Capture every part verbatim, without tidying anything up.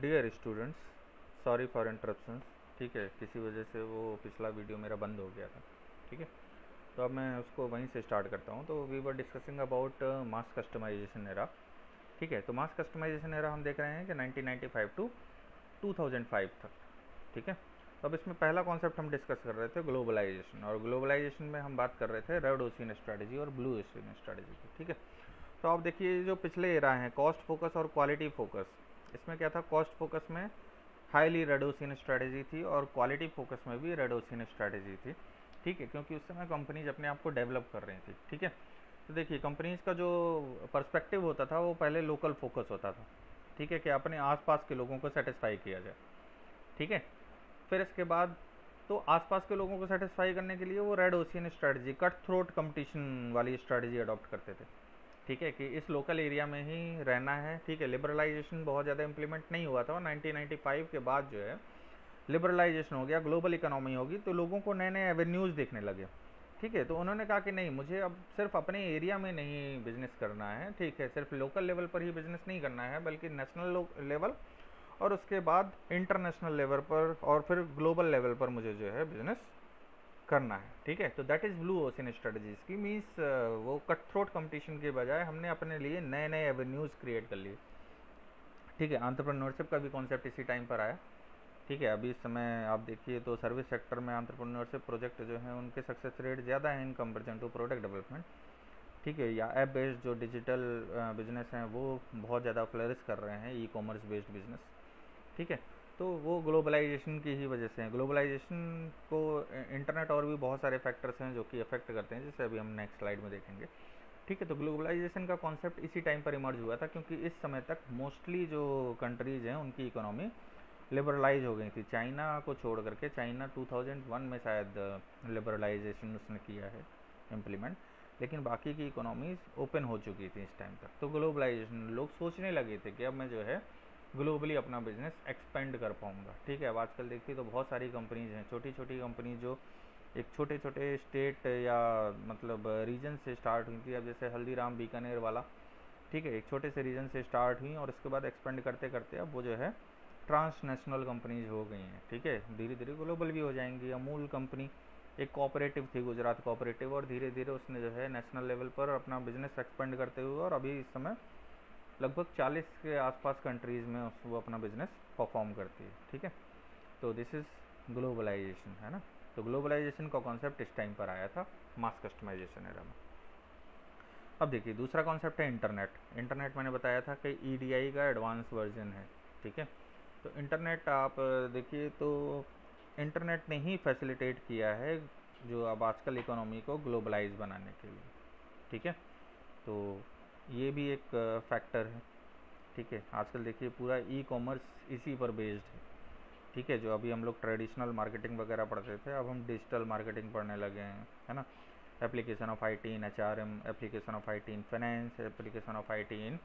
Dear students, sorry for interruptions. ठीक है, किसी वजह से वो पिछला वीडियो मेरा बंद हो गया था। ठीक है, तो अब मैं उसको वहीं से स्टार्ट करता हूँ। तो we were discussing about mass customisation era. ठीक है, तो मास कस्टमाइजेशन एरा हम देख रहे हैं कि nineteen ninety five to two thousand five तक। ठीक है, तो अब इसमें पहला कॉन्सेप्ट हम डिस्कस कर रहे थे ग्लोबलाइजेशन, और ग्लोबलाइजेशन में हम बात कर रहे थे रेड ओशियन स्ट्रेटजी और ब्लू ओशियन स्ट्रेटजी की। ठीक है, तो आप देखिए जो पिछले एरा हैं कॉस्ट फोकस और क्वालिटी फोकस, इसमें क्या था, कॉस्ट फोकस में हाईली रेड ओशियन स्ट्रेटजी थी और क्वालिटी फोकस में भी रेड ओशियन स्ट्रेटजी थी। ठीक है, क्योंकि उस समय कंपनीज अपने आप को डेवलप कर रही थी। ठीक है, तो देखिए कंपनीज का जो पर्सपेक्टिव होता था वो पहले लोकल फोकस होता था। ठीक है, कि अपने आसपास के लोगों को सेटिस्फाई किया जाए। ठीक है, फिर इसके बाद तो आसपास के लोगों को सेटिस्फाई करने के लिए वो red ocean strategy, cut throat competition वाली स्ट्रेटजी अडॉप्ट करते थे। ठीक है, कि इस लोकल एरिया में ही रहना है। ठीक है, लिबरलाइजेशन बहुत ज़्यादा इंप्लीमेंट नहीं हुआ था, और नाइनटीन नाइंटी फाइव के बाद जो है लिबरलाइजेशन हो गया, ग्लोबल इकोनॉमी होगी, तो लोगों को नए नए एवेन्यूज़ देखने लगे। ठीक है, तो उन्होंने कहा कि नहीं, मुझे अब सिर्फ अपने एरिया में नहीं बिजनेस करना है। ठीक है, सिर्फ लोकल लेवल पर ही बिजनेस नहीं करना है, बल्कि नेशनल लेवल और उसके बाद इंटरनेशनल लेवल पर और फिर ग्लोबल लेवल पर मुझे जो है बिजनेस करना है। ठीक है, तो that is blue ocean strategies की मीन्स वो कट थ्रोट कंपटीशन के बजाय हमने अपने लिए नए नए एवेन्यूज़ क्रिएट कर लिए। ठीक है, एंटरप्रेन्योरशिप का भी कॉन्सेप्ट इसी टाइम पर आया। ठीक है, अभी इस समय आप देखिए तो सर्विस सेक्टर में एंटरप्रेन्योरशिप प्रोजेक्ट जो हैं उनके सक्सेस रेट ज़्यादा हैं in comparison to product development. ठीक है, या ऐप बेस्ड जो डिजिटल बिजनेस हैं वो बहुत ज़्यादा फ्लरिश कर रहे हैं, ई कॉमर्स बेस्ड बिजनेस। ठीक है, तो वो ग्लोबलाइजेशन की ही वजह से है। ग्लोबलाइजेशन को इंटरनेट और भी बहुत सारे फैक्टर्स हैं जो कि अफेक्ट करते हैं, जिसे अभी हम नेक्स्ट स्लाइड में देखेंगे। ठीक है, तो ग्लोबलाइजेशन का कॉन्सेप्ट इसी टाइम पर इमर्ज हुआ था, क्योंकि इस समय तक मोस्टली जो कंट्रीज़ हैं उनकी इकोनॉमी लिबरलाइज हो गई थी। चाइना को छोड़ करके, चाइना टू थाउज़ेंड वन में शायद लिबरलाइजेशन उसने किया है इम्प्लीमेंट, लेकिन बाकी की इकोनॉमीज ओपन हो चुकी थी इस टाइम तक। तो ग्लोबलाइजेशन लोग सोचने लगे थे कि अब मैं जो है ग्लोबली अपना बिजनेस एक्सपेंड कर पाऊंगा। ठीक है, अब आजकल देखिए तो बहुत सारी कंपनीज हैं, छोटी छोटी कंपनी जो एक छोटे छोटे स्टेट या मतलब रीजन से स्टार्ट हुई थी। अब जैसे हल्दीराम बीकानेर वाला, ठीक है, एक छोटे से रीजन से स्टार्ट हुई और उसके बाद एक्सपेंड करते करते अब वो जो है ट्रांसनेशनल कंपनीज हो गई हैं। ठीक है, धीरे धीरे ग्लोबल भी हो जाएंगी। अमूल कंपनी एक कोऑपरेटिव थी, गुजरात कोऑपरेटिव, और धीरे धीरे उसने जो है नेशनल लेवल पर अपना बिजनेस एक्सपेंड करते हुए और अभी इस समय लगभग चालीस के आसपास कंट्रीज़ में वो अपना बिजनेस परफॉर्म करती है। ठीक है, तो दिस इज़ ग्लोबलाइजेशन, है ना। तो ग्लोबलाइजेशन का कॉन्सेप्ट इस टाइम पर आया था मास कस्टमाइजेशन एरा में। अब देखिए दूसरा कॉन्सेप्ट है इंटरनेट। इंटरनेट मैंने बताया था कि ई डी आई का एडवांस वर्जन है। ठीक है, तो इंटरनेट आप देखिए तो इंटरनेट ने ही फैसिलिटेट किया है जो अब आजकल इकोनॉमी को ग्लोबलाइज बनाने के लिए। ठीक है, तो ये भी एक फैक्टर है। ठीक है, आजकल देखिए पूरा ई कॉमर्स इसी पर बेस्ड है। ठीक है, जो अभी हम लोग ट्रेडिशनल मार्केटिंग वगैरह पढ़ते थे, अब हम डिजिटल मार्केटिंग पढ़ने लगे हैं, है ना। Application of I T in H R M, application of I T in finance, application of I T in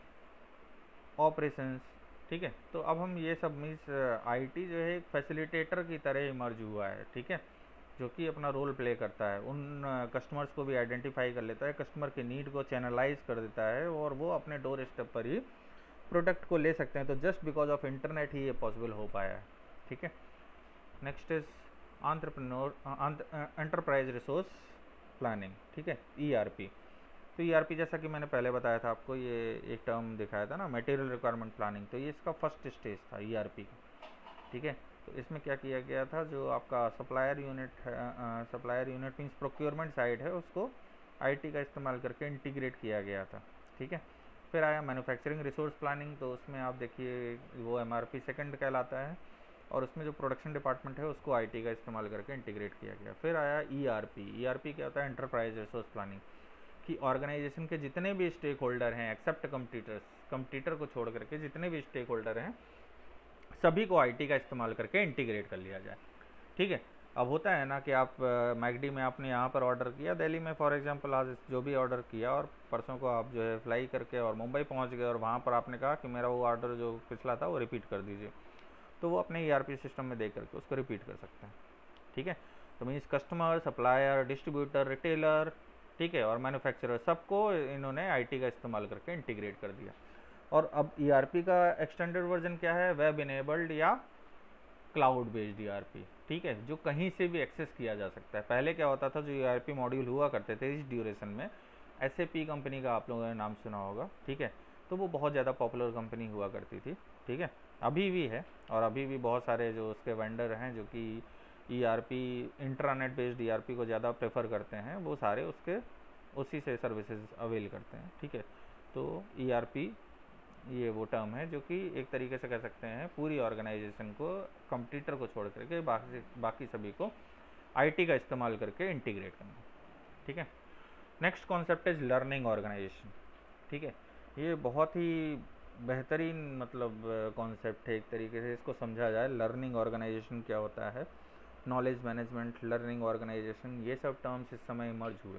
operations. ठीक है, तो अब हम ये सब मीन्स आईटी जो है एक फैसिलिटेटर की तरह इमर्ज हुआ है। ठीक है, जो कि अपना रोल प्ले करता है, उन कस्टमर्स को भी आइडेंटिफाई कर लेता है, कस्टमर के नीड को चैनलाइज कर देता है और वो अपने डोर स्टेप पर ही प्रोडक्ट को ले सकते हैं। तो जस्ट बिकॉज ऑफ इंटरनेट ही ये पॉसिबल हो पाया है। ठीक है, next is entrepreneur enterprise resource planning. ठीक है, ई आर पी। तो ई आर पी जैसा कि मैंने पहले बताया था आपको, ये एक टर्म दिखाया था ना, मटेरियल रिक्वायरमेंट प्लानिंग, तो ये इसका फर्स्ट स्टेज था ई आर पी का। ठीक है, तो इसमें क्या किया गया था, जो आपका सप्लायर यूनिट है, supplier unit means procurement side है, उसको आईटी का इस्तेमाल करके इंटीग्रेट किया गया था। ठीक है, फिर आया मैन्युफैक्चरिंग रिसोर्स प्लानिंग, तो उसमें आप देखिए वो एम आर पी सेकेंड कहलाता है, और उसमें जो प्रोडक्शन डिपार्टमेंट है उसको आईटी का इस्तेमाल करके इंटीग्रेट किया गया। फिर आया E R P. E R P क्या होता है, एंटरप्राइज रिसोर्स प्लानिंग, कि ऑर्गेनाइजेशन के जितने भी स्टेक होल्डर हैं एक्सेप्ट कंप्यूटर्स, कंप्यूटर को छोड़ करके जितने भी स्टेक होल्डर हैं सभी को आईटी का इस्तेमाल करके इंटीग्रेट कर लिया जाए। ठीक है, अब होता है ना कि आप मैकडी में आपने यहाँ पर ऑर्डर किया, दिल्ली में फॉर एग्जांपल, आज जो भी ऑर्डर किया, और परसों को आप जो है फ्लाई करके और मुंबई पहुँच गए, और वहाँ पर आपने कहा कि मेरा वो ऑर्डर जो पिछला था वो रिपीट कर दीजिए, तो वो अपने ई आर पी सिस्टम में देख करके उसको रिपीट कर सकते हैं। ठीक है, तो means customer, supplier, distributor, retailer, ठीक है, और मैन्युफैक्चरर, सबको इन्होंने आईटी का इस्तेमाल करके इंटीग्रेट कर दिया। और अब ई आर पी का एक्सटेंडेड वर्जन क्या है, वेब इनेबल्ड या cloud based E R P, ठीक है, जो कहीं से भी एक्सेस किया जा सकता है। पहले क्या होता था, जो ई आर पी मॉड्यूल हुआ करते थे इस ड्यूरेशन में, एस ए पी कंपनी का आप लोगों ने नाम सुना होगा, ठीक है, तो वो बहुत ज़्यादा पॉपुलर कंपनी हुआ करती थी, ठीक है, अभी भी है, और अभी भी बहुत सारे जो उसके वेंडर हैं जो कि E R P intranet based E R P को ज़्यादा प्रेफर करते हैं, वो सारे उसके उसी से सर्विसेज अवेल करते हैं, ठीक है। तो ई आर पी ये वो टर्म है जो कि एक तरीके से कह सकते हैं पूरी ऑर्गेनाइजेशन को, कंप्यूटर को छोड़ करके बाकी बाकी सभी को आईटी का इस्तेमाल करके इंटीग्रेट करना, ठीक है। Next concept is learning organisation, ठीक है, ये बहुत ही बेहतरीन मतलब कॉन्सेप्ट है, एक तरीके से इसको समझा जाए, लर्निंग ऑर्गेनाइजेशन क्या होता है, नॉलेज मैनेजमेंट, लर्निंग ऑर्गेनाइजेशन, ये सब टर्म्स इस समय इमर्ज हुए।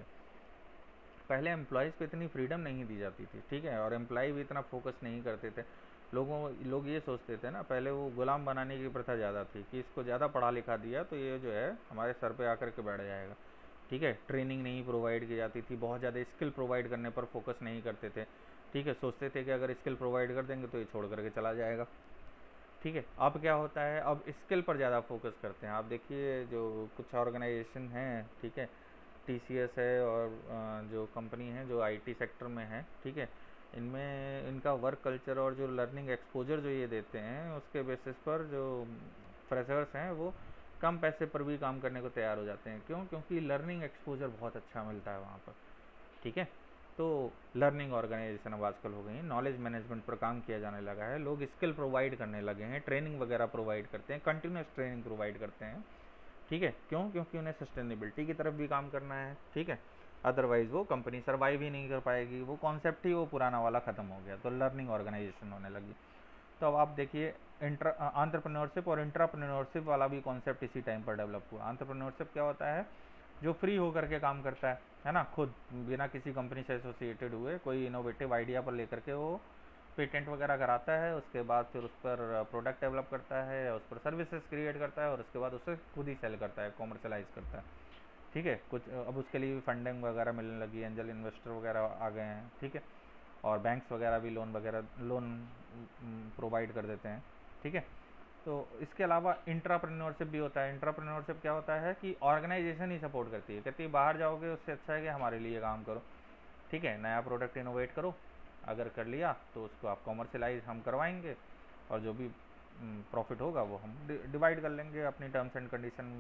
पहले एम्प्लॉयज़ को इतनी फ्रीडम नहीं दी जाती थी, ठीक है, और एम्प्लॉय भी इतना फोकस नहीं करते थे, लोगों लोग ये सोचते थे ना, पहले वो गुलाम बनाने की प्रथा ज़्यादा थी कि इसको ज़्यादा पढ़ा लिखा दिया तो ये जो है हमारे सर पे आकर के बैठ जाएगा, ठीक है। ट्रेनिंग नहीं प्रोवाइड की जाती थी, बहुत ज़्यादा स्किल प्रोवाइड करने पर फोकस नहीं करते थे, ठीक है, सोचते थे कि अगर स्किल प्रोवाइड कर देंगे तो ये छोड़ करके चला जाएगा, ठीक है। अब क्या होता है, अब स्किल पर ज़्यादा फोकस करते हैं। आप देखिए जो कुछ ऑर्गेनाइजेशन हैं, ठीक है, टी सी एस है और जो कंपनी है जो आई टी सेक्टर में है, ठीक है, इनमें इनका वर्क कल्चर और जो लर्निंग एक्सपोजर जो ये देते हैं उसके बेसिस पर जो फ्रेशर्स हैं वो कम पैसे पर भी काम करने को तैयार हो जाते हैं। क्यों? क्योंकि लर्निंग एक्सपोजर बहुत अच्छा मिलता है वहाँ पर, ठीक है। तो लर्निंग ऑर्गेनाइजेशन अब आजकल हो गई है, नॉलेज मैनेजमेंट पर काम किया जाने लगा है, लोग स्किल प्रोवाइड करने लगे हैं, ट्रेनिंग वगैरह प्रोवाइड करते हैं, कंटिन्यूस ट्रेनिंग प्रोवाइड करते हैं, ठीक है। क्यों? क्योंकि उन्हें सस्टेनेबिलिटी की तरफ भी काम करना है, ठीक है, अदरवाइज वो कंपनी सर्वाइव ही नहीं कर पाएगी, वो कॉन्सेप्ट ही वो पुराना वाला ख़त्म हो गया, तो लर्निंग ऑर्गेनाइजेशन होने लगी। तो अब आप देखिए इंटर एंटरप्रेन्योरशिप और इंट्राप्रेन्योरशिप वाला भी कॉन्सेप्ट इसी टाइम पर डेवलप हुआ। एंटरप्रेन्योरशिप क्या होता है, जो फ्री होकर के काम करता है है ना, खुद बिना किसी कंपनी से एसोसिएटेड हुए कोई इनोवेटिव आइडिया पर लेकर के वो पेटेंट वगैरह कराता है, उसके बाद फिर उस पर प्रोडक्ट डेवलप करता है, उस पर सर्विसेज क्रिएट करता है और उसके बाद उसे खुद ही सेल करता है, कॉमर्शलाइज करता है, ठीक है। कुछ अब उसके लिए फंडिंग वगैरह मिलने लगी, एंजल इन्वेस्टर वगैरह आ गए हैं, ठीक है, और बैंक्स वगैरह भी लोन वगैरह लोन प्रोवाइड कर देते हैं, ठीक है। तो इसके अलावा इंट्राप्रेन्योरशिप भी होता है। इंट्राप्रेन्योरशिप क्या होता है कि ऑर्गेनाइजेशन ही सपोर्ट करती है, कहती है बाहर जाओगे उससे अच्छा है कि हमारे लिए काम करो, ठीक है, नया प्रोडक्ट इनोवेट करो, अगर कर लिया तो उसको आप कॉमर्शलाइज हम करवाएंगे और जो भी प्रॉफिट होगा वो हम डिवाइड कर लेंगे, अपनी टर्म्स एंड कंडीशन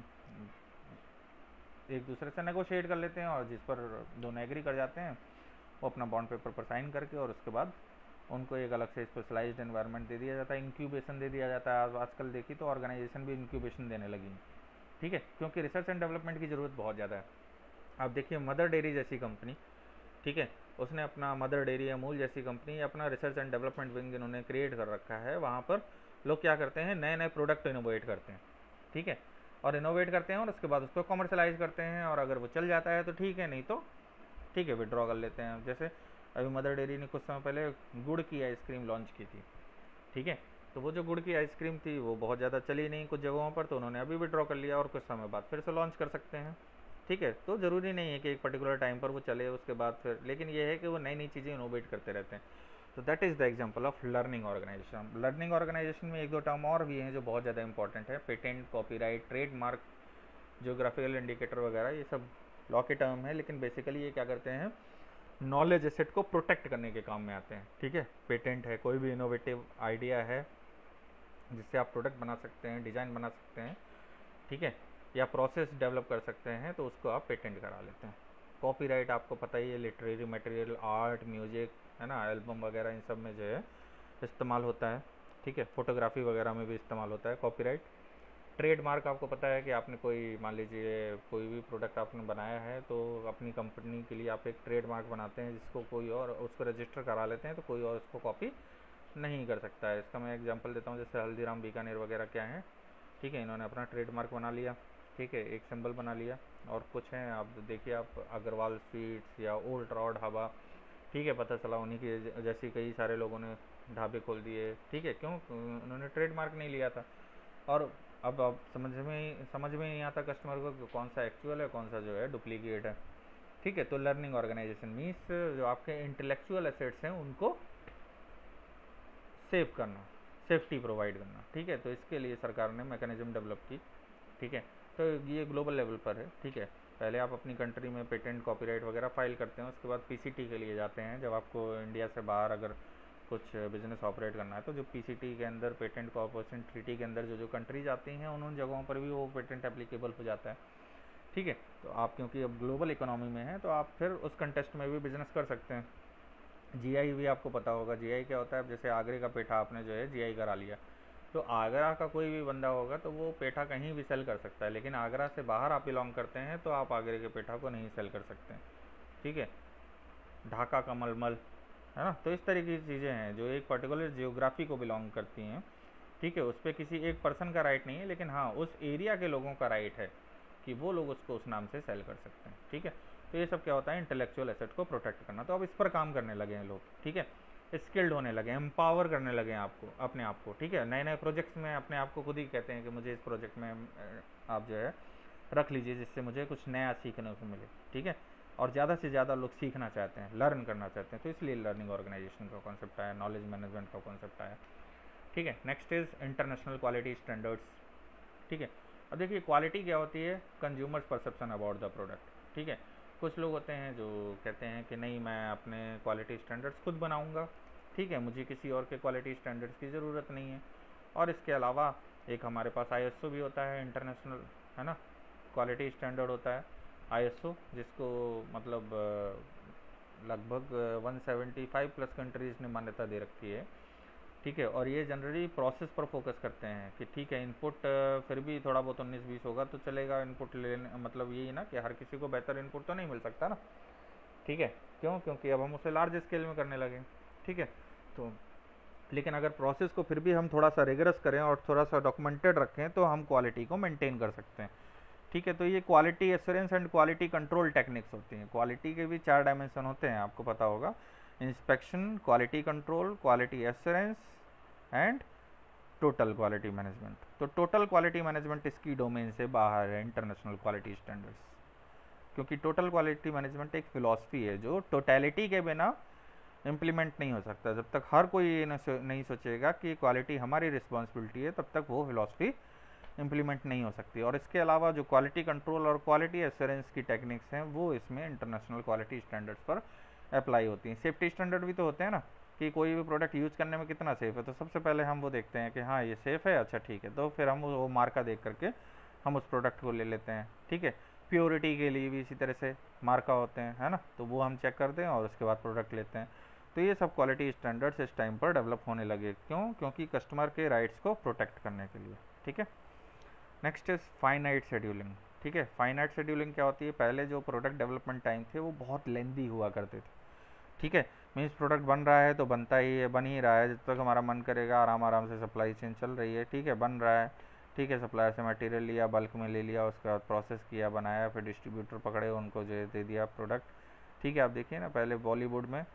एक दूसरे से नेगोशिएट कर लेते हैं और जिस पर दोनों एग्री कर जाते हैं वो अपना बॉन्ड पेपर पर साइन करके और उसके बाद उनको एक अलग से स्पेशलाइज्ड एनवायरनमेंट दे दिया जाता है, इंक्यूबेशन दे दिया जाता है। आज आजकल देखिए तो ऑर्गेनाइजेशन भी इंक्यूबेशन देने लगी है, ठीक है, क्योंकि रिसर्च एंड डेवलपमेंट की ज़रूरत बहुत ज़्यादा है। आप देखिए मदर डेयरी जैसी कंपनी, ठीक है, उसने अपना मदर डेयरी अमूल जैसी कंपनी अपना रिसर्च एंड डेवलपमेंट विंग इन्होंने क्रिएट कर रखा है। वहाँ पर लोग क्या करते हैं, नए नए प्रोडक्ट इनोवेट करते हैं, ठीक है, और इनोवेट करते हैं और उसके बाद उसको कमर्शलाइज करते हैं, और अगर वो चल जाता है तो ठीक है, नहीं तो ठीक है विड्रॉ कर लेते हैं। जैसे अभी मदर डेयरी ने कुछ समय पहले गुड़ की आइसक्रीम लॉन्च की थी, ठीक है, तो वो जो गुड़ की आइसक्रीम थी वो बहुत ज़्यादा चली नहीं कुछ जगहों पर, तो उन्होंने अभी विड्रॉ कर लिया और कुछ समय बाद फिर से लॉन्च कर सकते हैं, ठीक है। तो ज़रूरी नहीं है कि एक पर्टिकुलर टाइम पर वो चले उसके बाद फिर, लेकिन ये है कि वो नई नई चीज़ें इनोवेट करते रहते हैं। तो that is the example of learning organisation. Learning organisation में एक दो टर्म और भी हैं जो बहुत ज़्यादा इंपॉर्टेंट है, patent, copyright, trademark, geographical indicator वगैरह, ये सब लॉ के टर्म है, लेकिन बेसिकली ये क्या करते हैं, नॉलेज एसेट को प्रोटेक्ट करने के काम में आते हैं, ठीक है। पेटेंट है, कोई भी इनोवेटिव आइडिया है जिससे आप प्रोडक्ट बना सकते हैं, डिज़ाइन बना सकते हैं, ठीक है, या प्रोसेस डेवलप कर सकते हैं, तो उसको आप पेटेंट करा लेते हैं। कॉपीराइट आपको पता ही है, लिटरेरी मटेरियल, आर्ट, म्यूजिक, है ना, एल्बम वगैरह इन सब में जो है इस्तेमाल होता है, ठीक है, फोटोग्राफी वगैरह में भी इस्तेमाल होता है कॉपीराइट। ट्रेडमार्क आपको पता है कि आपने कोई मान लीजिए कोई भी प्रोडक्ट आपने बनाया है तो अपनी कंपनी के लिए आप एक ट्रेडमार्क बनाते हैं जिसको कोई और उसको रजिस्टर करा लेते हैं तो कोई और उसको कॉपी नहीं कर सकता है। इसका मैं एग्जांपल देता हूँ, जैसे हल्दीराम बीकानेर वगैरह क्या है, ठीक है, इन्होंने अपना ट्रेडमार्क बना लिया, ठीक है, एक सिंबल बना लिया, और कुछ हैं आप देखिए, आप अग्रवाल स्वीट्स या ओल्ड ट्राउड ढाबा, ठीक है, पता चला उन्हीं के जैसी कई सारे लोगों ने ढाबे खोल दिए, ठीक है, क्यों? उन्होंने ट्रेडमार्क नहीं लिया था। और अब अब समझ में समझ में नहीं आता कस्टमर को कि कौन सा एक्चुअल है कौन सा जो है डुप्लीकेट है, ठीक है। तो लर्निंग ऑर्गेनाइजेशन मीन्स जो आपके इंटेलेक्चुअल एसेट्स हैं उनको सेव करना, सेफ्टी प्रोवाइड करना, ठीक है। तो इसके लिए सरकार ने मैकेनिज्म डेवलप की, ठीक है। तो ये ग्लोबल लेवल पर है, ठीक है। पहले आप अपनी कंट्री में पेटेंट कॉपीराइट वगैरह फाइल करते हैं, उसके बाद पीसीटी के लिए जाते हैं। जब आपको इंडिया से बाहर अगर कुछ बिजनेस ऑपरेट करना है तो जो पीसीटी के अंदर, पेटेंट कॉर्पोरेशन ट्रीटी के अंदर जो जो कंट्रीज आती हैं उन उन जगहों पर भी वो पेटेंट एप्लीकेबल हो जाता है, ठीक है। तो आप क्योंकि अब ग्लोबल इकोनॉमी में हैं तो आप फिर उस कंटेस्ट में भी बिजनेस कर सकते हैं। जीआई भी आपको पता होगा, जीआई क्या होता है। जैसे आगरे का पेठा आपने जो है जीआई करा लिया, तो आगरा का कोई भी बंदा होगा तो वो पेठा कहीं भी सेल कर सकता है, लेकिन आगरा से बाहर आप बिलोंग करते हैं तो आप आगरे के पेठा को नहीं सेल कर सकते हैं, ठीक है। ढाका का मलमल, है ना। तो इस तरीके की चीज़ें हैं जो एक पर्टिकुलर जियोग्राफी को बिलोंग करती हैं, ठीक है। उस पर किसी एक पर्सन का राइट नहीं है, लेकिन हाँ उस एरिया के लोगों का राइट है कि वो लोग उसको उस नाम से सेल कर सकते हैं, ठीक है। तो ये सब क्या होता है, इंटेलेक्चुअल एसेट को प्रोटेक्ट करना। तो अब इस पर काम करने लगे हैं लोग, ठीक है। स्किल्ड होने लगे, एम्पावर करने लगे हैं आपको, अपने आप को, ठीक है। नए नए प्रोजेक्ट्स में अपने आप को खुद ही कहते हैं कि मुझे इस प्रोजेक्ट में आप जो है रख लीजिए जिससे मुझे कुछ नया सीखने को मिले, ठीक है। और ज़्यादा से ज़्यादा लोग सीखना चाहते हैं, लर्न करना चाहते हैं, तो इसलिए लर्निंग ऑर्गेनाइजेशन का कॉन्सेप्ट आया, नॉलेज मैनेजमेंट का कॉन्सेप्ट आया, ठीक है। Next is international quality standards, ठीक है। अब देखिए क्वालिटी क्या होती है, consumers perception about the product, ठीक है। कुछ लोग होते हैं जो कहते हैं कि नहीं मैं अपने क्वालिटी स्टैंडर्ड्स खुद बनाऊंगा, ठीक है, मुझे किसी और के क्वालिटी स्टैंडर्ड्स की ज़रूरत नहीं है। और इसके अलावा एक हमारे पास आईएसओ भी होता है, इंटरनेशनल, है ना, क्वालिटी स्टैंडर्ड होता है आईएसओ, जिसको मतलब लगभग one seventy five plus countries ने मान्यता दे रखी है, ठीक है। और ये जनरली प्रोसेस पर फोकस करते हैं कि ठीक है इनपुट फिर भी थोड़ा बहुत उन्नीस बीस होगा तो चलेगा, इनपुट लेने मतलब यही ना कि हर किसी को बेहतर इनपुट तो नहीं मिल सकता ना, ठीक है। क्यों, क्योंकि अब हम उसे लार्ज स्केल में करने लगे, ठीक है। तो लेकिन अगर प्रोसेस को फिर भी हम थोड़ा सा रिगरस करें और थोड़ा सा डॉक्यूमेंटेड रखें तो हम क्वालिटी को मेंटेन कर सकते हैं, ठीक है। तो ये quality assurance and quality control techniques होती हैं। क्वालिटी के भी चार डायमेंशन होते हैं, आपको पता होगा, inspection, quality control, quality assurance and total quality management. तो टोटल क्वालिटी मैनेजमेंट इसकी डोमेन से बाहर है, इंटरनेशनल क्वालिटी स्टैंडर्ड्स, क्योंकि टोटल क्वालिटी मैनेजमेंट एक फिलॉसफी है जो टोटलिटी के बिना इम्प्लीमेंट नहीं हो सकता। जब तक हर कोई ये नहीं सोचेगा कि क्वालिटी हमारी रिस्पॉन्सिबिलिटी है तब तक वो फिलॉसफी इम्प्लीमेंट नहीं हो सकती। और इसके अलावा जो क्वालिटी कंट्रोल और क्वालिटी एश्योरेंस की टेक्निक्स हैं वो इसमें इंटरनेशनल क्वालिटी स्टैंडर्ड्स पर अप्लाई होती हैं। सेफ्टी स्टैंडर्ड भी तो होते हैं ना, कि कोई भी प्रोडक्ट यूज़ करने में कितना सेफ़ है, तो सबसे पहले हम वो देखते हैं कि हाँ ये सेफ़ है, अच्छा ठीक है, तो फिर हम वो मार्का देख करके हम उस प्रोडक्ट को ले लेते हैं, ठीक है। प्योरिटी के लिए भी इसी तरह से मार्का होते हैं, है ना, तो वो हम चेक करते हैं और उसके बाद प्रोडक्ट लेते हैं। तो ये सब क्वालिटी स्टैंडर्ड्स इस टाइम पर डेवलप होने लगे, क्यों, क्योंकि कस्टमर के राइट्स को प्रोटेक्ट करने के लिए, ठीक है। नेक्स्ट इज फाइनाइट शेड्यूलिंग, ठीक है। फाइनाइट शेड्यूलिंग क्या होती है, पहले जो प्रोडक्ट डेवलपमेंट टाइम थे वो बहुत लेंदी हुआ करते थे, ठीक है। मीन्स प्रोडक्ट बन रहा है तो बनता ही है, बन ही रहा है, जब तक हमारा मन करेगा आराम आराम से सप्लाई चेन चल रही है, ठीक है, बन रहा है, ठीक है। सप्लायर से मटेरियल लिया, बल्क में ले लिया, उसके बाद प्रोसेस किया, बनाया, फिर डिस्ट्रीब्यूटर पकड़े, उनको जो दे दिया प्रोडक्ट, ठीक है। आप देखिए ना पहले बॉलीवुड में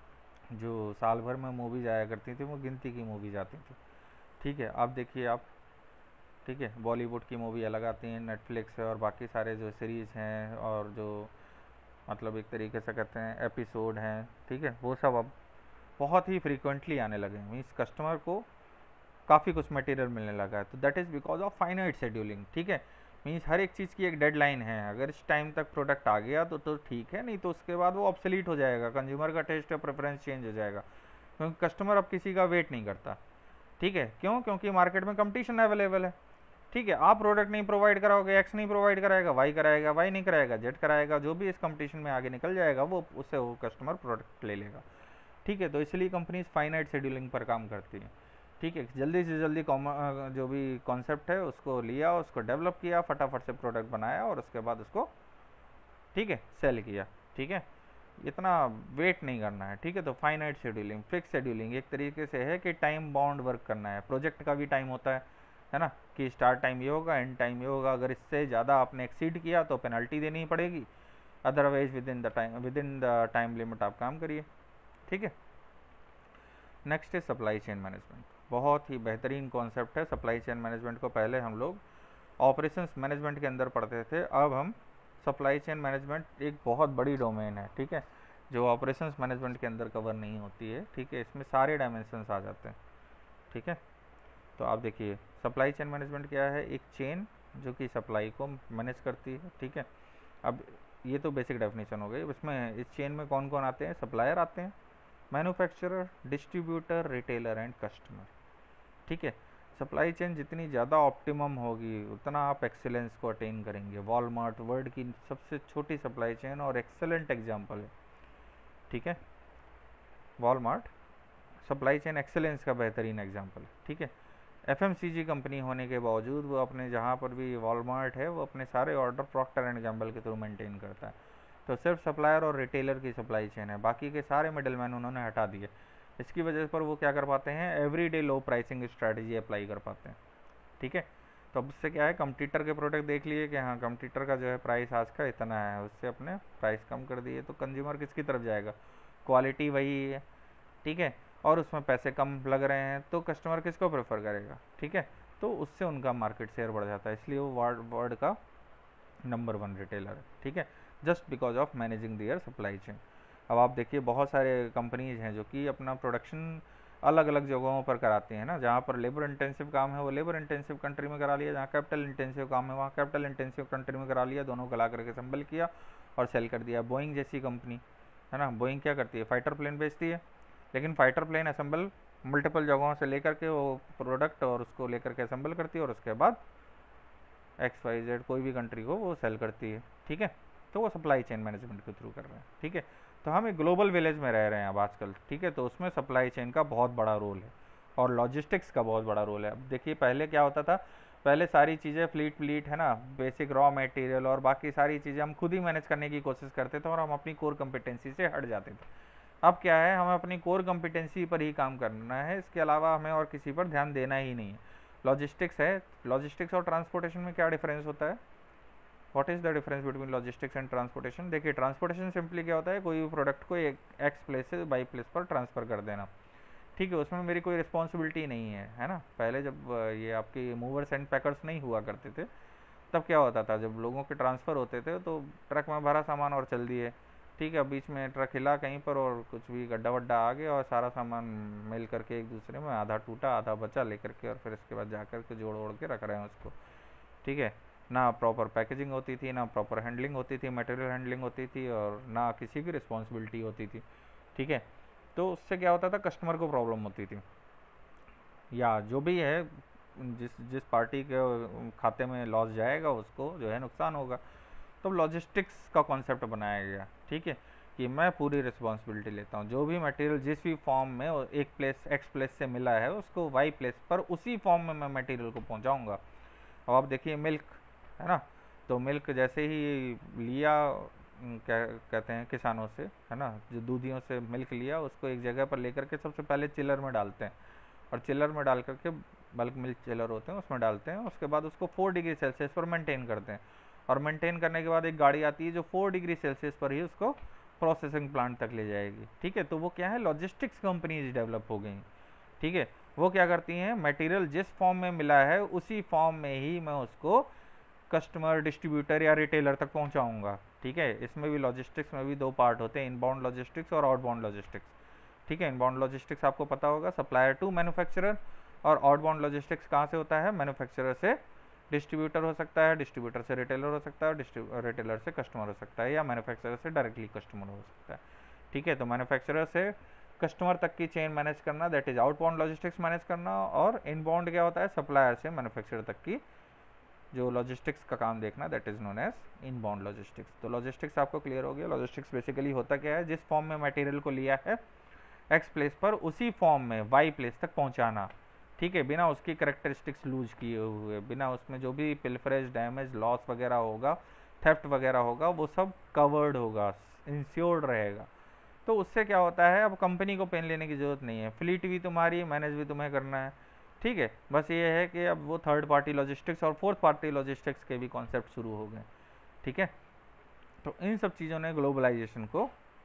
जो साल भर में मूवीज आया करती थी वो गिनती की मूवीज आती थी, ठीक है। आप देखिए आप, ठीक है, बॉलीवुड की मूवी अलग आती हैं, नेटफ्लिक्स है और बाकी सारे जो सीरीज़ हैं और जो मतलब एक तरीके से कहते हैं एपिसोड हैं, ठीक है, वो सब अब बहुत ही फ्रीक्वेंटली आने लगे हैं। मीन्स कस्टमर को काफ़ी कुछ मटेरियल मिलने लगा है, तो that is because of finite scheduling, ठीक है। मीन्स हर एक चीज़ की एक डेडलाइन है, अगर इस टाइम तक प्रोडक्ट आ गया तो तो ठीक है, नहीं तो उसके बाद वो ऑब्सोलीट हो जाएगा, कंज्यूमर का टेस्ट या प्रेफरेंस चेंज हो जाएगा, क्योंकि कस्टमर अब किसी का वेट नहीं करता, ठीक है। क्यों, क्योंकि मार्केट में कंपटीशन अवेलेबल है, ठीक है। आप प्रोडक्ट नहीं प्रोवाइड कराओगे, एक्स नहीं प्रोवाइड कराएगा, वाई कराएगा, वाई नहीं कराएगा, जेड कराएगा, जो भी इस कंपटीशन में आगे निकल जाएगा वो उससे वो कस्टमर प्रोडक्ट ले लेगा, ठीक है। तो इसलिए कंपनीज फाइनाइट शेड्यूलिंग पर काम करती हैं, ठीक है। जल्दी से जल्दी जो भी कॉन्सेप्ट है उसको लिया, उसको डेवलप किया, फटाफट से प्रोडक्ट बनाया और उसके बाद उसको, ठीक है, सेल किया, ठीक है। इतना वेट नहीं करना है, ठीक है। तो फाइनाइट शेड्यूलिंग, फिक्स शेड्यूलिंग एक तरीके से है कि टाइम बाउंड वर्क करना है। प्रोजेक्ट का भी टाइम होता है है ना, कि स्टार्ट टाइम ये होगा, एंड टाइम ये होगा, अगर इससे ज़्यादा आपने एक्सीड किया तो पेनल्टी देनी पड़ेगी, otherwise within the time within the time limit आप काम करिए, ठीक है। नेक्स्ट है सप्लाई चेन मैनेजमेंट, बहुत ही बेहतरीन कॉन्सेप्ट है। सप्लाई चेन मैनेजमेंट को पहले हम लोग ऑपरेशंस मैनेजमेंट के अंदर पढ़ते थे, अब हम सप्लाई चेन मैनेजमेंट एक बहुत बड़ी डोमेन है, ठीक है, जो ऑपरेशंस मैनेजमेंट के अंदर कवर नहीं होती है, ठीक है। इसमें सारे डायमेंशंस आ जाते हैं, ठीक है। तो आप देखिए सप्लाई चेन मैनेजमेंट क्या है, एक चेन जो कि सप्लाई को मैनेज करती है, ठीक है। अब ये तो बेसिक डेफिनेशन हो गई। इसमें इस चेन में कौन कौन आते हैं, सप्लायर आते हैं, manufacturer, distributor, retailer and customer, ठीक है। सप्लाई चेन जितनी ज़्यादा ऑप्टिमम होगी उतना आप एक्सेलेंस को अटेन करेंगे। वॉलमार्ट वर्ल्ड की सबसे छोटी सप्लाई चेन और एक्सेलेंट एग्जाम्पल है, ठीक है। वॉलमार्ट सप्लाई चेन एक्सेलेंस का बेहतरीन एग्जाम्पल है, ठीक है। एफएमसीजी कंपनी होने के बावजूद वो अपने जहाँ पर भी वॉलमार्ट है वो अपने सारे ऑर्डर प्रॉक्टर एंड गैम्बल के थ्रू मेंटेन करता है। तो सिर्फ सप्लायर और रिटेलर की सप्लाई चेन है, बाकी के सारे मिडलमैन उन्होंने हटा दिए। इसकी वजह पर वो क्या कर पाते हैं, everyday low pricing strategy apply कर पाते हैं, ठीक है। तो अब उससे क्या है, कंपटीटर के प्रोडक्ट देख लिए कि हाँ कंपटीटर का जो है प्राइस आज का इतना है, उससे अपने प्राइस कम कर दिए, तो कंज्यूमर किसकी तरफ जाएगा, क्वालिटी वही है, ठीक है, और उसमें पैसे कम लग रहे हैं तो कस्टमर किसको प्रेफर करेगा, ठीक है। तो उससे उनका मार्केट शेयर बढ़ जाता है, इसलिए वो वर्ल्ड वर्ल्ड का नंबर वन रिटेलर है, ठीक है, just because of managing their supply chain. अब आप देखिए बहुत सारे कंपनीज हैं जो कि अपना प्रोडक्शन अलग अलग जगहों पर कराती हैं ना, जहाँ पर लेबर इंटेंसिव काम है वो लेबर इंटेंसिव कंट्री में करा लिया, जहाँ कैपिटल इंटेंसिव काम है वहाँ कैपिटल इंटेंसिव कंट्री में करा लिया, दोनों गला करके असेंबल किया और सेल कर दिया। बोइंग जैसी कंपनी है ना, बोइंग क्या करती है, फाइटर प्लेन बेचती है, लेकिन फाइटर प्लेन असेंबल मल्टीपल जगहों से लेकर के वो प्रोडक्ट और उसको लेकर के असेंबल करती है और उसके बाद एक्स वाई जेड कोई भी कंट्री को वो सेल करती है, ठीक है। तो वो सप्लाई चेन मैनेजमेंट के थ्रू कर रहे हैं, ठीक है। तो हम एक ग्लोबल विलेज में रह रहे हैं अब आजकल, ठीक है, तो उसमें सप्लाई चेन का बहुत बड़ा रोल है और लॉजिस्टिक्स का बहुत बड़ा रोल है। अब देखिए पहले क्या होता था, पहले सारी चीज़ें फ्लीट फ्लीट है ना, बेसिक रॉ मटेरियल और बाकी सारी चीज़ें हम खुद ही मैनेज करने की कोशिश करते थे और हम अपनी कोर कम्पिटेंसी से हट जाते थे। अब क्या है, हमें अपनी कोर कम्पिटेंसी पर ही काम करना है, इसके अलावा हमें और किसी पर ध्यान देना ही नहीं है। लॉजिस्टिक्स है, लॉजिस्टिक्स और ट्रांसपोर्टेशन में क्या डिफरेंस होता है, what is the difference between logistics and transportation. देखिए ट्रांसपोर्टेशन सिंपली क्या होता है, कोई भी प्रोडक्ट को एक एक्स प्लेस से बाई प्लेस पर ट्रांसफ़र कर देना, ठीक है, उसमें मेरी कोई रिस्पॉन्सिबिलिटी नहीं है, है ना। पहले जब ये आपके मूवर्स एंड पैकर्स नहीं हुआ करते थे तब क्या होता था, जब लोगों के ट्रांसफ़र होते थे तो ट्रक में भरा सामान और चल दिए, ठीक है, बीच में ट्रक हिला कहीं पर और कुछ भी गड्ढा वड्ढा आ गया और सारा सामान मिल करके एक दूसरे में आधा टूटा आधा बचा लेकर के और फिर इसके बाद जा कर के जोड़ ओड़ के रख रहे हैं उसको, ठीक है। ना प्रॉपर पैकेजिंग होती थी, ना प्रॉपर हैंडलिंग होती थी, मटेरियल हैंडलिंग होती थी और ना किसी की रिस्पॉन्सिबिलिटी होती थी, ठीक है। तो उससे क्या होता था, कस्टमर को प्रॉब्लम होती थी या जो भी है जिस जिस पार्टी के खाते में लॉस जाएगा उसको जो है नुकसान होगा। तो लॉजिस्टिक्स का कॉन्सेप्ट बनाया गया, ठीक है, कि मैं पूरी रिस्पॉन्सिबिलिटी लेता हूँ, जो भी मटेरियल जिस भी फॉर्म में एक प्लेस एक्स प्लेस से मिला है उसको वाई प्लेस पर उसी फॉर्म में मैं मटेरियल को पहुँचाऊँगा। अब आप देखिए मिल्क है ना, तो मिल्क जैसे ही लिया क्या कहते हैं किसानों से, है ना, जो दूधियों से मिल्क लिया उसको एक जगह पर लेकर के सबसे पहले चिलर में डालते हैं और चिलर में डाल करके बल्क मिल्क चिलर होते हैं उसमें डालते हैं, उसके बाद उसको फोर डिग्री सेल्सियस पर मेंटेन करते हैं और मेंटेन करने के बाद एक गाड़ी आती है जो फोर डिग्री सेल्सियस पर ही उसको प्रोसेसिंग प्लांट तक ले जाएगी, ठीक है। तो वो क्या है, लॉजिस्टिक्स कंपनीज डेवलप हो गई, ठीक है। वो क्या करती हैं, मटेरियल जिस फॉर्म में मिला है उसी फॉर्म में ही मैं उसको कस्टमर डिस्ट्रीब्यूटर या रिटेलर तक पहुंचाऊंगा, ठीक है। इसमें भी लॉजिस्टिक्स में भी दो पार्ट होते हैं, इनबाउंड लॉजिस्टिक्स और आउटबाउंड लॉजिस्टिक्स, ठीक है। इनबाउंड लॉजिस्टिक्स आपको पता होगा सप्लायर टू मैन्युफैक्चरर और आउटबाउंड लॉजिस्टिक्स कहाँ से होता है, मैन्युफैक्चरर से डिस्ट्रीब्यूटर हो सकता है, डिस्ट्रीब्यूटर से रिटेलर हो सकता है, रिटेलर से कस्टमर हो सकता है या मैन्युफैक्चरर से डायरेक्टली कस्टमर हो सकता है, ठीक है। तो मैन्युफैक्चरर से कस्टमर तक की चेन मैनेज करना that is outbound logistics manage करना, और इनबाउंड क्या होता है, सप्लायर से मैन्युफैक्चरर तक की जो लॉजिस्टिक्स का काम देखना that is known as inbound logistics. तो लॉजिस्टिक्स आपको क्लियर हो गया, लॉजिस्टिक्स बेसिकली होता क्या है, जिस फॉर्म में मटेरियल को लिया है एक्स प्लेस पर उसी फॉर्म में वाई प्लेस तक पहुंचाना, ठीक है, बिना उसकी करेक्टरिस्टिक्स लूज किए हुए, बिना उसमें जो भी पिल्फरेज डैमेज लॉस वगैरह होगा, थेफ्ट वगैरह होगा, वो सब कवर्ड होगा, इंश्योर्ड रहेगा। तो उससे क्या होता है, अब कंपनी को पेन लेने की जरूरत नहीं है, फ्लीट भी तुम्हारी, मैनेज भी तुम्हें करना है, ठीक है। बस ये है कि अब वो थर्ड पार्टी लॉजिस्टिक्स और फोर्थ पार्टी लॉजिस्टिक्स के भी कॉन्सेप्ट शुरू हो गए, ठीक है। तो इन सब चीज़ों ने ग्लोबलाइजेशन को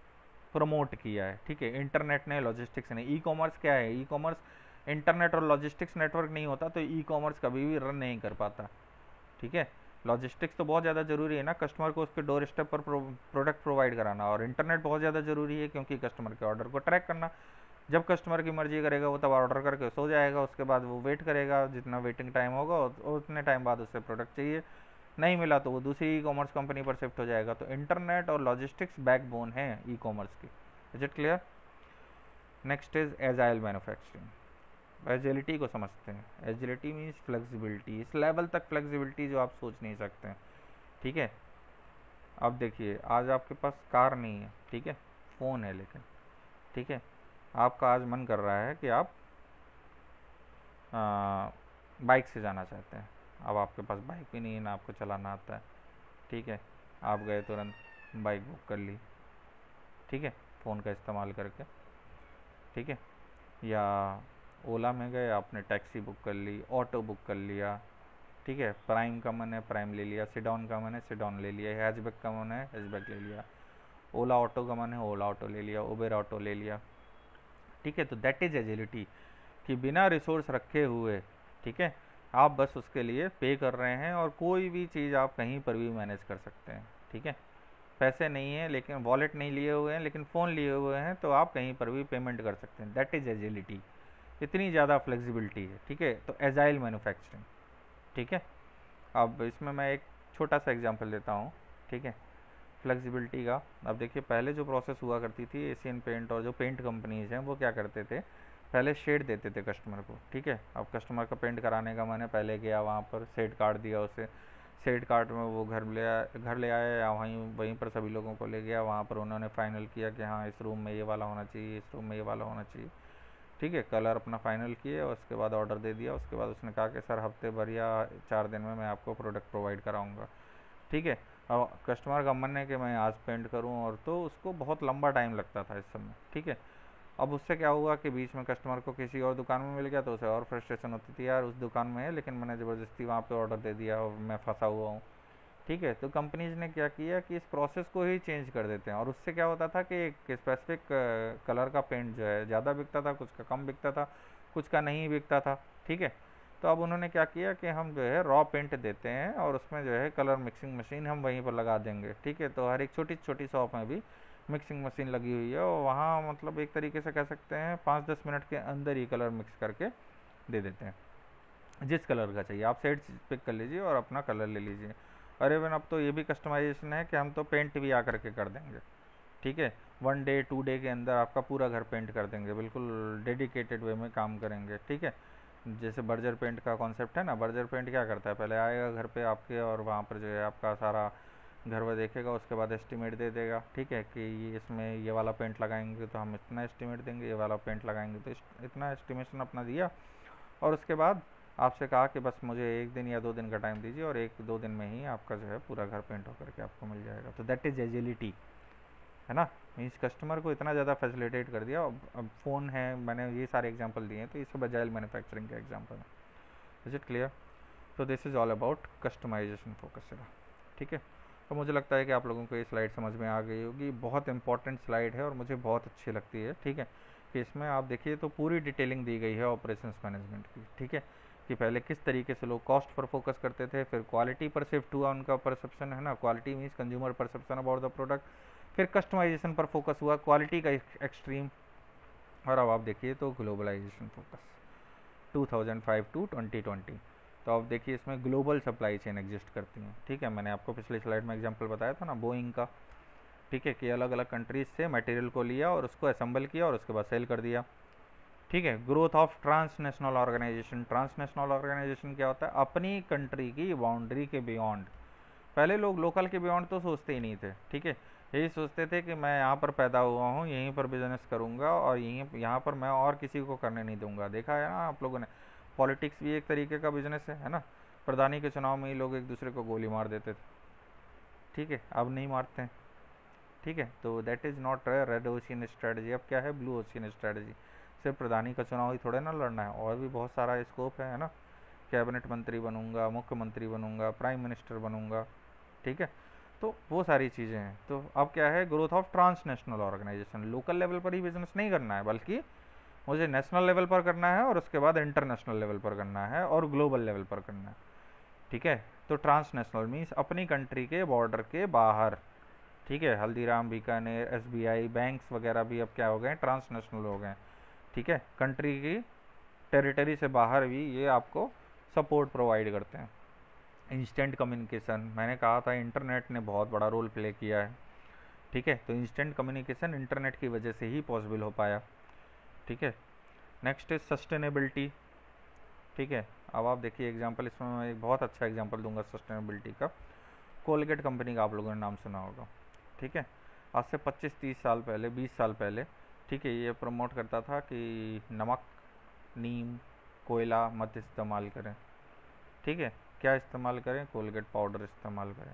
प्रमोट किया है, ठीक है। इंटरनेट ने, लॉजिस्टिक्स ने, ई कॉमर्स क्या है, ई कॉमर्स इंटरनेट और लॉजिस्टिक्स नेटवर्क नहीं होता तो ई कॉमर्स कभी भी रन नहीं कर पाता, ठीक है। लॉजिस्टिक्स तो बहुत ज़्यादा ज़रूरी है ना, कस्टमर को उसके डोर स्टेप पर प्रो, प्रोडक्ट प्रोवाइड कराना, और इंटरनेट बहुत ज़्यादा ज़रूरी है क्योंकि कस्टमर के ऑर्डर को ट्रैक करना। जब कस्टमर की मर्जी करेगा वो तब ऑर्डर करके सो जाएगा, उसके बाद वो वेट करेगा, जितना वेटिंग टाइम होगा उतने टाइम बाद उससे प्रोडक्ट चाहिए, नहीं मिला तो वो दूसरी ई कॉमर्स कंपनी पर शिफ्ट हो जाएगा। तो इंटरनेट और लॉजिस्टिक्स बैकबोन है ई कॉमर्स की। Is it clear? Next is agile manufacturing. Agility को समझते हैं। एजिलिटी मीन्स फ्लेक्सिबिलिटी, इस लेवल तक फ्लेक्सिबिलिटी जो आप सोच नहीं सकते हैं। ठीक है, अब देखिए आज आपके पास कार नहीं है, ठीक है, फ़ोन है लेकिन, ठीक है, आपका आज मन कर रहा है कि आप बाइक से जाना चाहते हैं। अब आपके पास बाइक भी नहीं है, ना आपको चलाना आता है, ठीक है, आप गए तुरंत बाइक बुक कर ली, ठीक है, फ़ोन का इस्तेमाल करके, ठीक है, या ओला में गए आपने टैक्सी बुक कर ली, ऑटो बुक कर लिया, ठीक है, प्राइम का मन है प्राइम ले लिया, सिडॉन का मन है सिडॉन ले लिया, हैचबैक का मन है हैचबैक ले लिया, ओला ऑटो का मन है ओला ऑटो ले लिया, उबेर ऑटो ले लिया, ठीक है। तो दैट इज एजिलिटी, कि बिना रिसोर्स रखे हुए, ठीक है, आप बस उसके लिए पे कर रहे हैं और कोई भी चीज़ आप कहीं पर भी मैनेज कर सकते हैं, ठीक है। पैसे नहीं है लेकिन वॉलेट नहीं लिए हुए हैं लेकिन फ़ोन लिए हुए हैं तो आप कहीं पर भी पेमेंट कर सकते हैं। दैट इज़ एजिलिटी, इतनी ज़्यादा फ्लेक्सिबिलिटी है, ठीक है। तो एजाइल मैन्युफैक्चरिंग, ठीक है। अब इसमें मैं एक छोटा सा एग्जांपल देता हूँ, ठीक है, फ्लेक्सिबिलिटी का। अब देखिए पहले जो प्रोसेस हुआ करती थी एशियन पेंट और जो पेंट कंपनीज हैं वो क्या करते थे, पहले शेड देते थे कस्टमर को, ठीक है। अब कस्टमर का पेंट कराने का मैंने पहले गया वहाँ पर शेड कार्ड दिया उसे, शेड कार्ड में वो घर ले आया घर ले आया या वहीं वहीं पर सभी लोगों को ले गया, वहाँ पर उन्होंने फाइनल किया कि हाँ इस रूम में ये वाला होना चाहिए, इस रूम में ये वाला होना चाहिए, ठीक है। कलर अपना फाइनल किए और उसके बाद ऑर्डर दे दिया। उसके बाद उसने कहा कि सर हफ्ते भर या चार दिन में मैं आपको प्रोडक्ट प्रोवाइड कराऊंगा, ठीक है। अब कस्टमर का मन है कि मैं आज पेंट करूं, और तो उसको बहुत लंबा टाइम लगता था इस समय, ठीक है। अब उससे क्या हुआ कि बीच में कस्टमर को किसी और दुकान में मिल गया तो उसे और फ्रस्ट्रेशन होती थी, यार उस दुकान में है लेकिन मैंने ज़बरदस्ती वहाँ पे ऑर्डर दे दिया और मैं फंसा हुआ हूँ, ठीक है। तो कंपनीज ने क्या किया कि इस प्रोसेस को ही चेंज कर देते हैं, और उससे क्या होता था कि एक स्पेसिफिक कलर का पेंट जो है ज़्यादा बिकता था, कुछ का कम बिकता था, कुछ का नहीं बिकता था, ठीक है। तो अब उन्होंने क्या किया कि हम जो है रॉ पेंट देते हैं और उसमें जो है कलर मिक्सिंग मशीन हम वहीं पर लगा देंगे, ठीक है। तो हर एक छोटी छोटी शॉप में भी मिक्सिंग मशीन लगी हुई है और वहाँ मतलब एक तरीके से कह सकते हैं पाँच दस मिनट के अंदर ही कलर मिक्स करके दे देते हैं। जिस कलर का चाहिए आप शेड पिक कर लीजिए और अपना कलर ले लीजिए। और इवन अब तो ये भी कस्टमाइजेशन है कि हम तो पेंट भी आकर के कर देंगे, ठीक है। वन डे टू डे के अंदर आपका पूरा घर पेंट कर देंगे, बिल्कुल डेडिकेटेड वे में काम करेंगे, ठीक है। जैसे बर्जर पेंट का कॉन्सेप्ट है ना, बर्जर पेंट क्या करता है, पहले आएगा घर पे आपके और वहाँ पर जो है आपका सारा घर वर देखेगा, उसके बाद एस्टिमेट दे देगा, ठीक है, कि ये इसमें ये वाला पेंट लगाएंगे तो हम इतना एस्टिमेट देंगे, ये वाला पेंट लगाएंगे तो इतना एस्टिमेशन अपना दिया, और उसके बाद आपसे कहा कि बस मुझे एक दिन या दो दिन का टाइम दीजिए और एक दो दिन में ही आपका जो है पूरा घर पेंट होकर के आपको मिल जाएगा। तो दैट इज़ एजिलिटी, है ना। मीन्स कस्टमर को इतना ज़्यादा फैसिलिटेट कर दिया। अब अब फ़ोन है, मैंने ये सारे एग्जांपल दिए हैं तो ये सब एजाइल मैन्युफैक्चरिंग के एग्जांपल हैं। Is it clear? तो this is all about customisation focus, ठीक है। तो मुझे लगता है कि आप लोगों को ये स्लाइड समझ में आ गई होगी, बहुत इंपॉर्टेंट स्लाइड है और मुझे बहुत अच्छी लगती है, ठीक है। कि इसमें आप देखिए तो पूरी डिटेलिंग दी गई है ऑपरेशंस मैनेजमेंट की, ठीक है, कि पहले किस तरीके से लोग कॉस्ट पर फोकस करते थे, फिर क्वालिटी पर शिफ्ट हुआ उनका परसेप्शन, है ना, quality means consumer perception about the product, फिर कस्टमाइजेशन पर फोकस हुआ, क्वालिटी का एक्सट्रीम, और अब आप देखिए तो globalization focus two thousand five to twenty twenty. तो आप देखिए इसमें ग्लोबल सप्लाई चेन एग्जिस्ट करती हैं, ठीक है। मैंने आपको पिछली स्लाइड में एग्जांपल बताया था ना बोइंग का, ठीक है, कि अलग अलग कंट्रीज से मटेरियल को लिया और उसको असेंबल किया और उसके बाद सेल कर दिया, ठीक है। Growth of transnational organization, transnational organization क्या होता है, अपनी कंट्री की बाउंड्री के बियॉन्ड। पहले लोग लोकल के बियॉन्ड तो सोचते ही नहीं थे, ठीक है, यही सोचते थे कि मैं यहाँ पर पैदा हुआ हूँ, यहीं पर बिजनेस करूँगा और यहीं यहाँ पर मैं और किसी को करने नहीं दूंगा। देखा है ना आप लोगों ने, पॉलिटिक्स भी एक तरीके का बिजनेस है है ना। प्रधानी के चुनाव में ही लोग एक दूसरे को गोली मार देते थे, ठीक है, अब नहीं मारते हैं, ठीक है। तो that is not red ocean strategy, अब क्या है, ब्लू ओशियन स्ट्रेटजी। सिर्फ प्रधानी का चुनाव ही थोड़े ना लड़ना है, और भी बहुत सारा स्कोप है है ना। कैबिनेट मंत्री बनूंगा, मुख्यमंत्री बनूंगा, प्राइम मिनिस्टर बनूंगा, ठीक है। तो वो सारी चीज़ें हैं। तो अब क्या है, growth of transnational organization, local level पर ही बिजनेस नहीं करना है बल्कि मुझे नेशनल लेवल पर करना है और उसके बाद इंटरनेशनल लेवल पर करना है और ग्लोबल लेवल पर करना है, ठीक है। तो ट्रांसनेशनल मीन्स अपनी कंट्री के बॉर्डर के बाहर, ठीक है। हल्दीराम, बीकानेर, एसबीआई, बैंक्स वगैरह भी अब क्या हो गए, ट्रांसनेशनल हो गए, ठीक है, कंट्री की टेरिटरी से बाहर भी ये आपको सपोर्ट प्रोवाइड करते हैं। इंस्टेंट कम्युनिकेशन, मैंने कहा था इंटरनेट ने बहुत बड़ा रोल प्ले किया है, ठीक है, तो इंस्टेंट कम्युनिकेशन इंटरनेट की वजह से ही पॉसिबल हो पाया, ठीक है। नेक्स्ट इज सस्टेनेबिलिटी, ठीक है। अब आप देखिए एग्जांपल, इसमें मैं एक बहुत अच्छा एग्जांपल दूंगा सस्टेनेबिलिटी का। कोलगेट कंपनी का आप लोगों ने नाम सुना होगा, ठीक है। आज से पच्चीस तीस साल पहले, बीस साल पहले, ठीक है, ये प्रमोट करता था कि नमक, नीम, कोयला मत इस्तेमाल करें, ठीक है। क्या इस्तेमाल करें? कोलगेट पाउडर इस्तेमाल करें,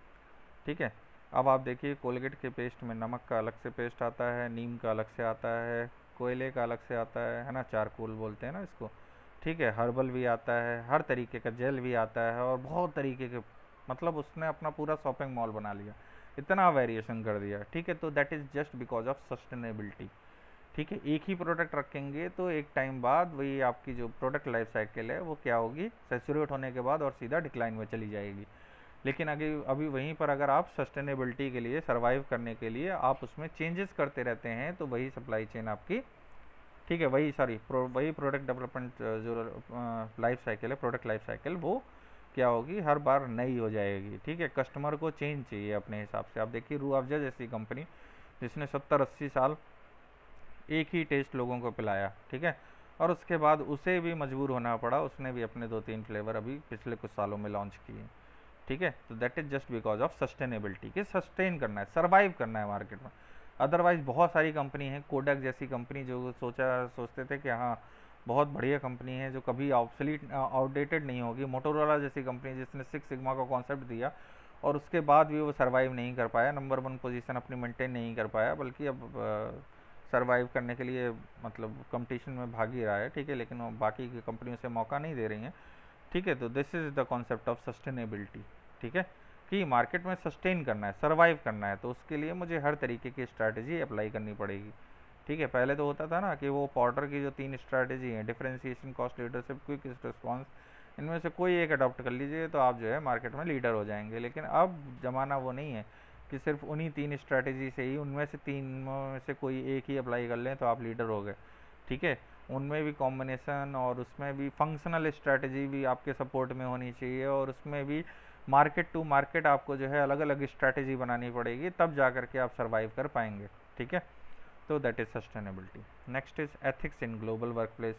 ठीक है। अब आप देखिए कोलगेट के पेस्ट में नमक का अलग से पेस्ट आता है, नीम का अलग से आता है, कोयले का अलग से आता है है ना, चारकोल बोलते हैं ना इसको, ठीक है। हर्बल भी आता है, हर तरीके का जेल भी आता है, और बहुत तरीके के, मतलब उसने अपना पूरा शॉपिंग मॉल बना लिया, इतना वेरिएशन कर दिया, ठीक है। तो that is just because of sustainability, ठीक है। एक ही प्रोडक्ट रखेंगे तो एक टाइम बाद वही आपकी जो प्रोडक्ट लाइफ साइकिल है वो क्या होगी, सेचुरेट होने के बाद और सीधा डिक्लाइन में चली जाएगी। लेकिन अभी अभी वहीं पर अगर आप सस्टेनेबिलिटी के लिए, सर्वाइव करने के लिए आप उसमें चेंजेस करते रहते हैं, तो वही सप्लाई चेन आपकी, ठीक है, वही सॉरी प्रो, वही प्रोडक्ट डेवलपमेंट जो लाइफ साइकिल है, प्रोडक्ट लाइफ साइकिल, वो क्या होगी, हर बार नई हो जाएगी, ठीक है। कस्टमर को चेंज चाहिए अपने हिसाब से। आप देखिए रूह अफ़ज़ा जैसी कंपनी जिसने सत्तर अस्सी साल एक ही टेस्ट लोगों को पिलाया, ठीक है, और उसके बाद उसे भी मजबूर होना पड़ा, उसने भी अपने दो तीन फ्लेवर अभी पिछले कुछ सालों में लॉन्च किए, ठीक है। तो that is just because of sustainability, कि सस्टेन करना है, सर्वाइव करना है मार्केट में। अदरवाइज बहुत सारी कंपनी है, कोडक जैसी कंपनी जो सोचा सोचते थे कि हाँ बहुत बढ़िया कंपनी है जो कभी ऑब्सोलीट आउटडेटेड नहीं होगी, मोटोरोला जैसी कंपनी जिसने सिक्स सिग्मा का कॉन्सेप्ट दिया और उसके बाद भी वो सर्वाइव नहीं कर पाया, नंबर वन पोजीशन अपनी मेंटेन नहीं कर पाया, बल्कि अब सर्वाइव करने के लिए मतलब कंपटीशन में भाग ही रहा है, ठीक है, लेकिन वो बाकी की कंपनियों से मौका नहीं दे रही हैं, ठीक है। तो this is the concept of sustainability, ठीक है, कि मार्केट में सस्टेन करना है, सर्वाइव करना है, तो उसके लिए मुझे हर तरीके की स्ट्रैटेजी अप्लाई करनी पड़ेगी, ठीक है। पहले तो होता था ना कि वो पॉर्टर की जो तीन स्ट्रैटेजी हैं, differentiation, cost leadership, quick response, इनमें से कोई एक अडॉप्ट कर लीजिए तो आप जो है मार्केट में लीडर हो जाएंगे। लेकिन अब ज़माना वो नहीं है कि सिर्फ उन्हीं तीन स्ट्रैटेजी से ही, उनमें से तीनों में से कोई एक ही अप्लाई कर लें तो आप लीडर हो गए, ठीक है। उनमें भी कॉम्बिनेशन और उसमें भी फंक्शनल स्ट्रैटेजी भी आपके सपोर्ट में होनी चाहिए, और उसमें भी मार्केट टू मार्केट आपको जो है अलग अलग स्ट्रैटेजी बनानी पड़ेगी, तब जा कर के आप सर्वाइव कर पाएंगे, ठीक है। तो that is sustainability. Next is ethics in global workplace,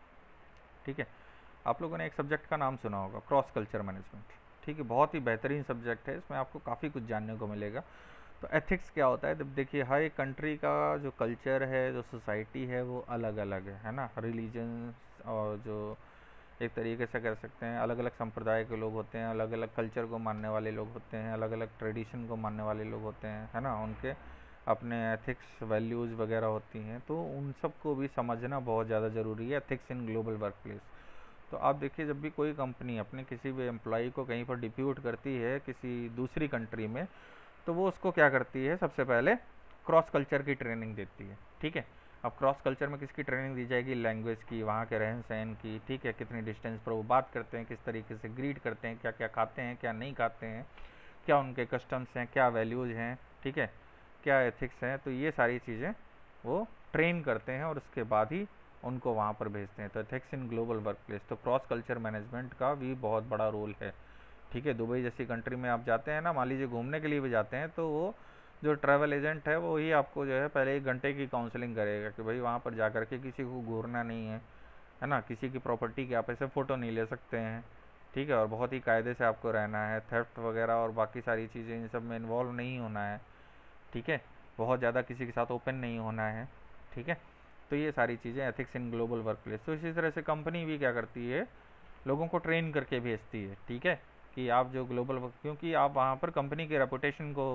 ठीक है। आप लोगों ने एक सब्जेक्ट का नाम सुना होगा, क्रॉस कल्चर मैनेजमेंट, ठीक है, बहुत ही बेहतरीन सब्जेक्ट है, इसमें आपको काफ़ी कुछ जानने को मिलेगा। तो एथिक्स क्या होता है, जब देखिए हर एक कंट्री का जो कल्चर है, जो सोसाइटी है, वो अलग अलग है है ना, रिलीजन और जो एक तरीके से कह सकते हैं अलग अलग संप्रदाय के लोग होते हैं, अलग अलग कल्चर को मानने वाले लोग होते हैं, अलग अलग ट्रेडिशन को मानने वाले लोग होते हैं, है ना, उनके अपने एथिक्स वैल्यूज़ वगैरह होती हैं, तो उन सब को भी समझना बहुत ज़्यादा ज़रूरी है, ethics in global workplace. तो आप देखिए जब भी कोई कंपनी अपने किसी भी एम्प्लॉय को कहीं पर डिप्यूट करती है किसी दूसरी कंट्री में, तो वो उसको क्या करती है, सबसे पहले क्रॉस कल्चर की ट्रेनिंग देती है, ठीक है। अब क्रॉस कल्चर में किसकी ट्रेनिंग दी जाएगी, लैंग्वेज की, वहाँ के रहन सहन की, ठीक है, कितनी डिस्टेंस पर वो बात करते हैं, किस तरीके से ग्रीट करते हैं, क्या क्या खाते हैं, क्या नहीं खाते हैं, क्या उनके कस्टम्स हैं, क्या वैल्यूज़ हैं, ठीक है, क्या एथिक्स हैं, तो ये सारी चीज़ें वो ट्रेन करते हैं और उसके बाद ही उनको वहाँ पर भेजते हैं। तो ethics in global workplace, तो क्रॉस कल्चर मैनेजमेंट का भी बहुत बड़ा रोल है, ठीक है। दुबई जैसी कंट्री में आप जाते हैं ना, मान लीजिए घूमने के लिए भी जाते हैं, तो वो जो ट्रैवल एजेंट है वो ही आपको जो है पहले एक घंटे की काउंसलिंग करेगा कि भाई वहाँ पर जा कर के किसी को घूरना नहीं है, है ना, किसी की प्रॉपर्टी की आप ऐसे फ़ोटो नहीं ले सकते हैं, ठीक है, और बहुत ही कायदे से आपको रहना है, थेफ्ट वगैरह और बाकी सारी चीज़ें इन सब में इन्वॉल्व नहीं होना है, ठीक है, बहुत ज़्यादा किसी के साथ ओपन नहीं होना है, ठीक है। तो ये सारी चीज़ें ethics in global workplace. तो इसी तरह से कंपनी भी क्या करती है, लोगों को ट्रेन करके भेजती है, ठीक है, कि आप जो ग्लोबल वर्क, क्योंकि आप वहाँ पर कंपनी के रेपुटेशन को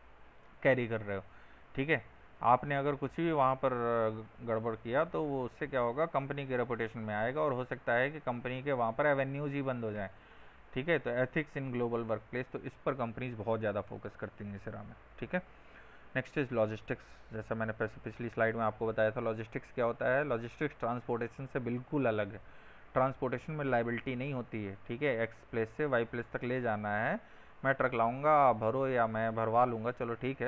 कैरी कर रहे हो, ठीक है। आपने अगर कुछ भी वहाँ पर गड़बड़ किया तो वो उससे क्या होगा, कंपनी के रेपुटेशन में आएगा, और हो सकता है कि कंपनी के वहाँ पर एवेन्यूज़ ही बंद हो जाएं, ठीक है। तो ethics in global workplace, तो इस पर कंपनीज बहुत ज़्यादा फोकस करती हैं इस एरा में, ठीक है। नेक्स्ट इज लॉजिस्टिक्स, जैसा मैंने पिछली स्लाइड में आपको बताया था, लॉजिस्टिक्स क्या होता है, लॉजिस्टिक्स ट्रांसपोर्टेशन से बिल्कुल अलग है। ट्रांसपोर्टेशन में लाइबिलिटी नहीं होती है, ठीक है, एक्स प्लेस से वाई प्लेस तक ले जाना है, मैं ट्रक लाऊंगा, आप भरो या मैं भरवा लूँगा, चलो ठीक है,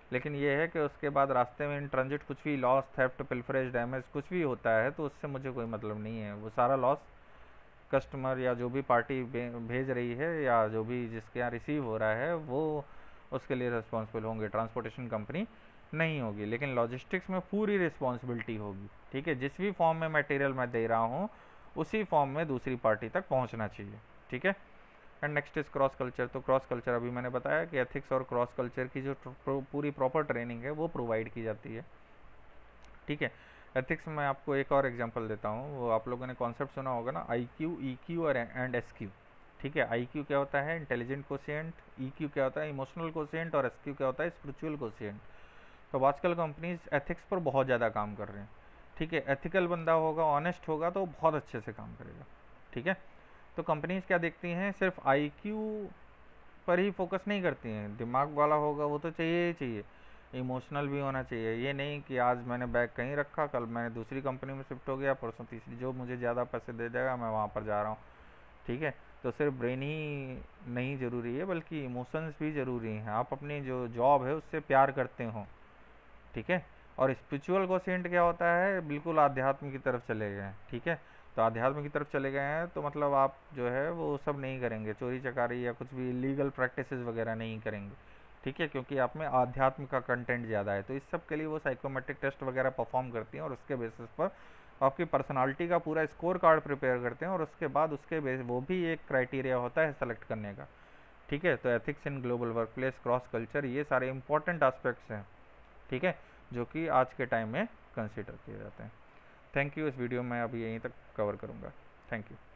लेकिन ये है कि उसके बाद रास्ते में इन ट्रांजिट कुछ भी लॉस, थेफ्ट, पिल्फरेज, डैमेज कुछ भी होता है तो उससे मुझे कोई मतलब नहीं है। वो सारा लॉस कस्टमर या जो भी पार्टी भेज रही है या जो भी जिसके यहाँ रिसीव हो रहा है वो उसके लिए रिस्पॉन्सिबल होंगे, ट्रांसपोर्टेशन कंपनी नहीं होगी। लेकिन लॉजिस्टिक्स में पूरी रिस्पॉन्सिबिलिटी होगी, ठीक है। जिस भी फॉर्म में मटेरियल मैं दे रहा हूँ उसी फॉर्म में दूसरी पार्टी तक पहुँचना चाहिए, ठीक है। And next is cross culture. तो क्रॉस कल्चर अभी मैंने बताया कि एथिक्स और क्रॉस कल्चर की जो पूरी प्रॉपर ट्रेनिंग है वो प्रोवाइड की जाती है, ठीक है। एथिक्स में आपको एक और एग्जांपल देता हूँ। वो आप लोगों ने कॉन्सेप्ट सुना होगा ना, आई क्यू, ई क्यू और एंड एस क्यू, ठीक है। आई क्यू क्या होता है, इंटेलिजेंट कोशिएंट। ई क्यू क्या होता है, इमोशनल कोशिएंट। और एस क्यू क्या होता है, स्पिरिचुअल कोशिएंट। तो अब आजकल कंपनीज एथिक्स पर बहुत ज़्यादा काम कर रहे हैं, ठीक है। एथिकल बंदा होगा, ऑनेस्ट होगा तो बहुत अच्छे से काम करेगा, ठीक है। तो कंपनीज क्या देखती हैं, सिर्फ आई क्यू पर ही फोकस नहीं करती हैं। दिमाग वाला होगा वो तो चाहिए ही चाहिए, इमोशनल भी होना चाहिए। ये नहीं कि आज मैंने बैग कहीं रखा, कल मैंने दूसरी कंपनी में शिफ्ट हो गया, परसों तीसरी, जो मुझे ज़्यादा पैसे दे देगा मैं वहाँ पर जा रहा हूँ, ठीक है। तो सिर्फ ब्रेन ही नहीं ज़रूरी है बल्कि इमोशंस भी ज़रूरी हैं। आप अपनी जो जॉब है उससे प्यार करते हो, ठीक है। और स्पिरिचुअल कोशिएंट क्या होता है, बिल्कुल आध्यात्म की तरफ चले गए हैं, ठीक है। तो आध्यात्म की तरफ चले गए हैं तो मतलब आप जो है वो सब नहीं करेंगे, चोरी चकारी या कुछ भी इलीगल प्रैक्टिसेस वगैरह नहीं करेंगे, ठीक है। क्योंकि आप में आध्यात्म का कंटेंट ज़्यादा है। तो इस सब के लिए वो साइकोमेट्रिक टेस्ट वगैरह परफॉर्म करती हैं और उसके बेसिस पर आपकी पर्सनालिटी का पूरा स्कोर कार्ड प्रिपेयर करते हैं। और उसके बाद उसके बेस वो भी एक क्राइटेरिया होता है सेलेक्ट करने का, ठीक है। तो ethics in global workplace, cross culture, ये सारे इंपॉर्टेंट एस्पेक्ट्स हैं, ठीक है, जो कि आज के टाइम में कंसिडर किए जाते हैं। Thank you. इस वीडियो में अभी यहीं तक कवर करूँगा। Thank you.